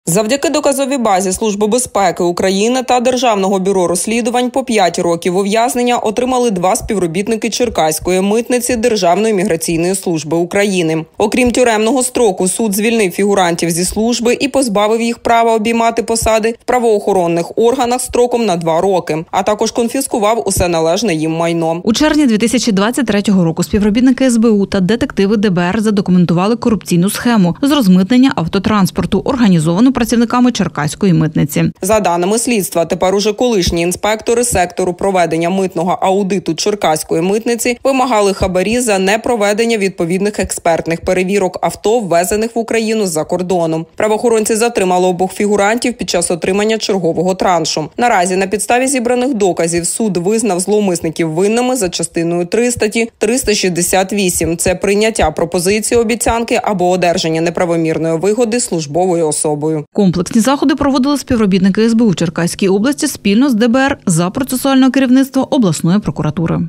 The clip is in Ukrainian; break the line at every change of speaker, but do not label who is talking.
Завдяки доказовій базі Служби безпеки України та Державного бюро розслідувань по 5 років ув'язнення отримали 2 співробітники Черкаської митниці Державної міграційної служби України. Окрім тюремного строку, суд звільнив фігурантів зі служби і позбавив їх права обіймати посади в правоохоронних органах строком на 2 роки, а також конфіскував усе належне їм майно.
У червні 2023 року співробітники СБУ та детективи ДБР задокументували корупційну схему з розмитнення автотранспорту, організовану працівниками Черкаської митниці.
За даними слідства, тепер уже колишні інспектори сектору проведення митного аудиту Черкаської митниці вимагали хабарі за непроведення відповідних експертних перевірок авто, ввезених в Україну з-за кордону. Правоохоронці затримали обох фігурантів під час отримання чергового траншу. Наразі на підставі зібраних доказів суд визнав зловмисників винними за частиною 3 статті 368. Це прийняття пропозиції обіцянки або одержання неправомірної вигоди службовою особою.
Комплексні заходи проводили співробітники СБУ в Черкаській області спільно з ДБР за процесуального керівництва обласної прокуратури.